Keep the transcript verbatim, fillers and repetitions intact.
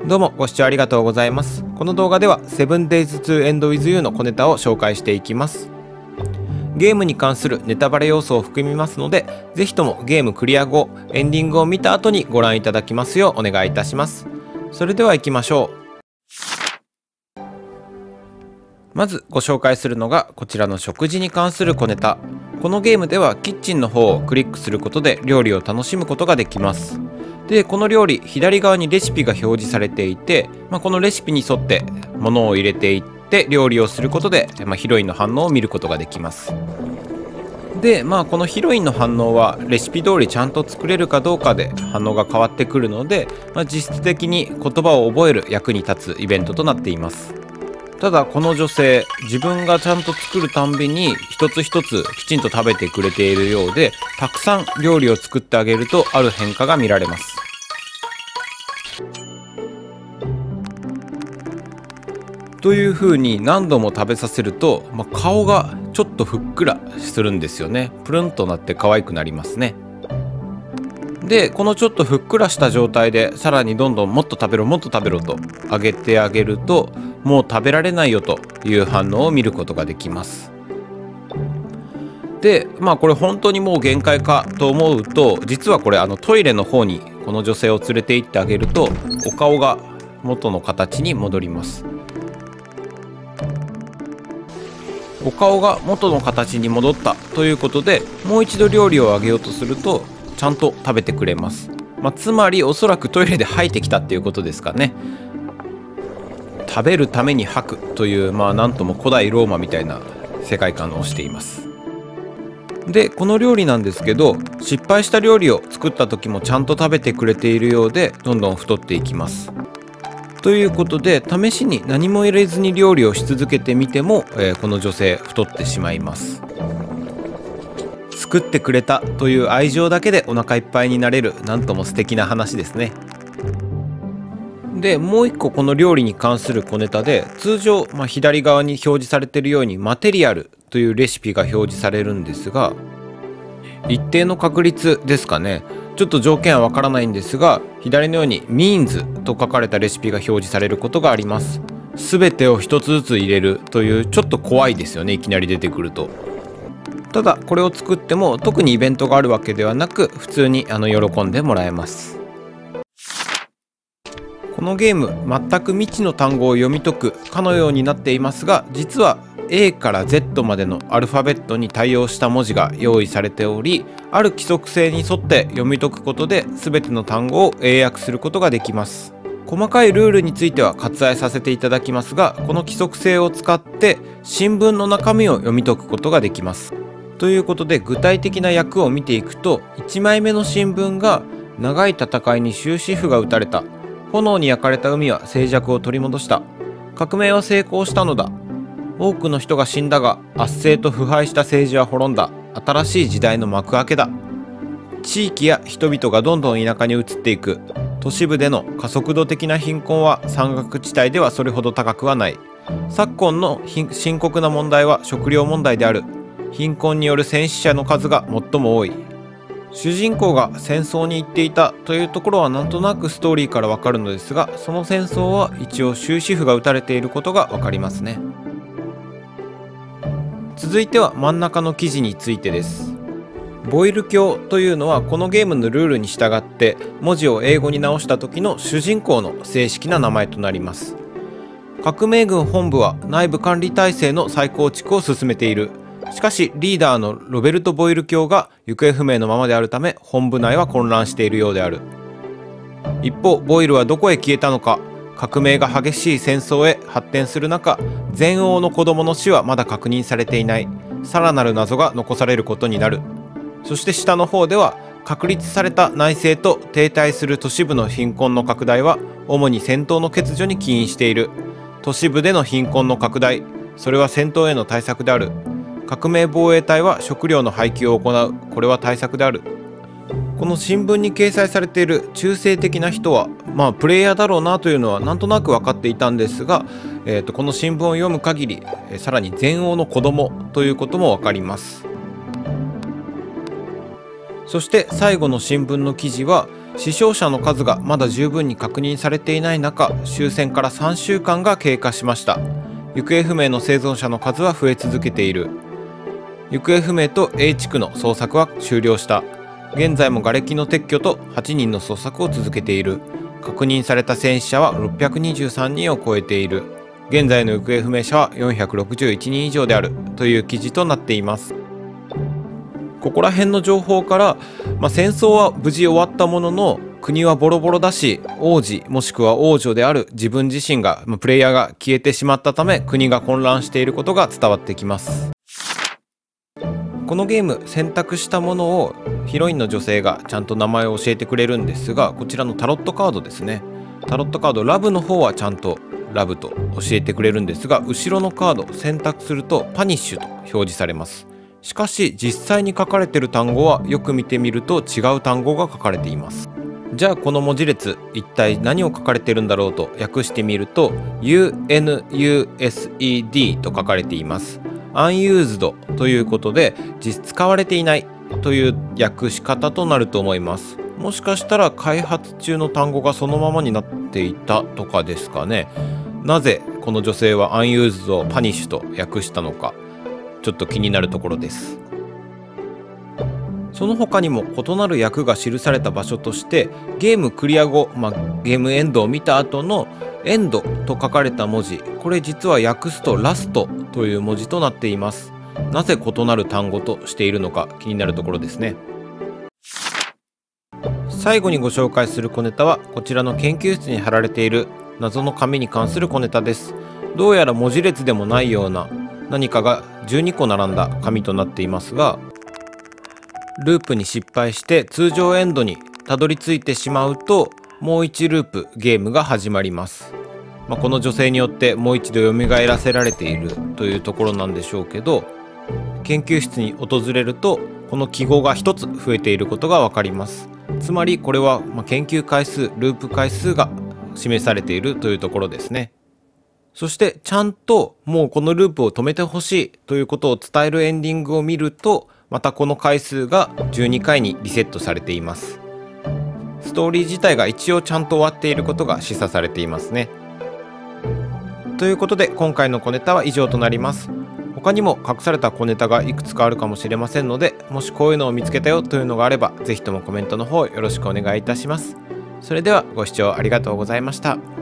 どうもご視聴ありがとうございます。この動画では セブンデイズ to End with You の小ネタを紹介していきます。ゲームに関するネタバレ要素を含みますので、ぜひともゲームクリア後、エンディングを見た後にご覧いただきますようお願いいたします。それでは行きましょう。まずご紹介するのがこちらの食事に関する小ネタ。このゲームではキッチンの方をクリックすることで料理を楽しむことができます。でこの料理、左側にレシピが表示されていて、まあ、このレシピに沿って物を入れていって料理をすることで、まあ、ヒロインの反応を見ることができます。でまあこのヒロインの反応はレシピ通りちゃんと作れるかどうかで反応が変わってくるので、まあ、実質的に言葉を覚える役に立つイベントとなっています。ただこの女性、自分がちゃんと作るたんびに一つ一つきちんと食べてくれているようで、たくさん料理を作ってあげるとある変化が見られます。という風に何度も食べさせると、まあ、顔がちょっとふっくらするんですよね。プルンとなって可愛くなりますね。でこのちょっとふっくらした状態でさらにどんどんもっと食べろもっと食べろとあげてあげると、もう食べられないよという反応を見ることができます。でまあこれ本当にもう限界かと思うと、実はこれあのトイレの方にこの女性を連れて行ってあげるとお顔が元の形に戻ります。お顔が元の形に戻ったということで、もう一度料理をあげようとするとちゃんと食べてくれます。まあ、つまりおそらくトイレで吐いてきたっていうことですかね。食べるために吐くという、まあなんとも古代ローマみたいな世界観をしています。でこの料理なんですけど、失敗した料理を作った時もちゃんと食べてくれているようで、どんどん太っていきます。ということで試しに何も入れずに料理をし続けてみても、えー、この女性太ってしまいます。作ってくれたという愛情だけでお腹いっぱいになれる、なんとも素敵な話ですね。でもう一個この料理に関する小ネタで、通常、まあ、左側に表示されているようにマテリアルというレシピが表示されるんですが、一定の確率ですかね、ちょっと条件はわからないんですが、左のように means と書かれたレシピが表示されることがあります。全てを一つずつ入れるという、ちょっと怖いですよね、いきなり出てくると。ただこれを作っても特にイベントがあるわけではなく、普通にあの喜んでもらえます。このゲーム、全く未知の単語を読み解くかのようになっていますが、実は エー から ゼット までのアルファベットに対応した文字が用意されており、ある規則性に沿って読み解くことで全ての単語を英訳することができます。細かいルールについては割愛させていただきますが、この規則性を使って新聞の中身を読み解くことができます。ということで具体的な訳を見ていくと、いちまいめの新聞が長い戦いに終止符が打たれた、炎に焼かれた海は静寂を取り戻した、革命は成功したのだ、多くの人が死んだが圧政と腐敗した政治は滅んだ、新しい時代の幕開けだ、地域や人々がどんどん田舎に移っていく、都市部での加速度的な貧困は山岳地帯ではそれほど高くはない、昨今の深刻な問題は食料問題である、貧困による戦死者の数が最も多い、主人公が戦争に行っていたというところはなんとなくストーリーからわかるのですが、その戦争は一応終止符が打たれていることがわかりますね。続いては真ん中の記事についてです。ボイル教というのはこのゲームのルールに従って文字を英語に直した時の主人公の正式な名前となります。革命軍本部は内部管理体制の再構築を進めている。しかしリーダーのロベルト・ボイル教が行方不明のままであるため、本部内は混乱しているようである。一方ボイルはどこへ消えたのか。革命が激しい戦争へ発展する中、前王の子供の死はまだ確認されていない。さらなる謎が残されることになる。そして下の方では、確立された内政と停滞する都市部の貧困の拡大は主に戦闘の欠如に起因している。都市部での貧困の拡大、それは戦闘への対策である。革命防衛隊は食料の配給を行う。これは対策である。この新聞に掲載されている中性的な人は、まあプレイヤーだろうなというのはなんとなく分かっていたんですが、えーとこの新聞を読む限り、えー、さらに前王の子供ということも分かります。そして最後の新聞の記事は、 死傷者の数がまだ十分に確認されていない中、終戦からさんしゅうかんが経過しました。行方不明の生存者の数は増え続けている。行方不明と A 地区の捜索は終了した。現在も瓦礫の撤去とはちにんの捜索を続けている。確認された戦死者はろっぴゃくにじゅうさんにんを超えている。現在の行方不明者はよんひゃくろくじゅういちにん以上であるという記事となっています。ここら辺の情報から、まあ、戦争は無事終わったものの国はボロボロだし、王子もしくは王女である自分自身が、まあ、プレイヤーが消えてしまったため国が混乱していることが伝わってきます。このゲーム選択したものをヒロインの女性がちゃんと名前を教えてくれるんですが、こちらのタロットカードですね。タロットカードラブの方はちゃんとラブと教えてくれるんですが、後ろのカード選択するとパニッシュと表示されます。しかし実際に書かれている単語はよく見てみると違う単語が書かれています。じゃあこの文字列一体何を書かれているんだろうと訳してみると ユーエヌユーエスイーディー と書かれています。Unused ということで実使われていないという訳し方となると思います。もしかしたら開発中の単語がそのままになっていたとかですかね。なぜこの女性は Unused をパニッシュと訳したのか、ちょっと気になるところです。その他にも異なる訳が記された場所としてゲームクリア後、まあ、ゲームエンドを見た後のエンドと書かれた文字、これ実は訳すとラストという文字となっています。なぜ異なる単語としているのか気になるところですね。最後にご紹介する小ネタはこちらの研究室に貼られている謎の紙に関する小ネタです。どうやら文字列でもないような何かがじゅうにこ並んだ紙となっていますが、ループに失敗して通常エンドにたどり着いてしまうともういちループゲームが始まります。まあ、この女性によってもう一度蘇らせられているというところなんでしょうけど、研究室に訪れるとこの記号がひとつ増えていることがわかります。つまりこれはまあ研究回数、ループ回数が示されているというところですね。そしてちゃんともうこのループを止めてほしいということを伝えるエンディングを見ると、またこの回数がじゅうにかいにリセットされています。ストーリー自体が一応ちゃんと終わっていることが示唆されていますね。ということで今回の小ネタは以上となります。他にも隠された小ネタがいくつかあるかもしれませんので、もしこういうのを見つけたよというのがあればぜひともコメントの方よろしくお願いいたします。それではご視聴ありがとうございました。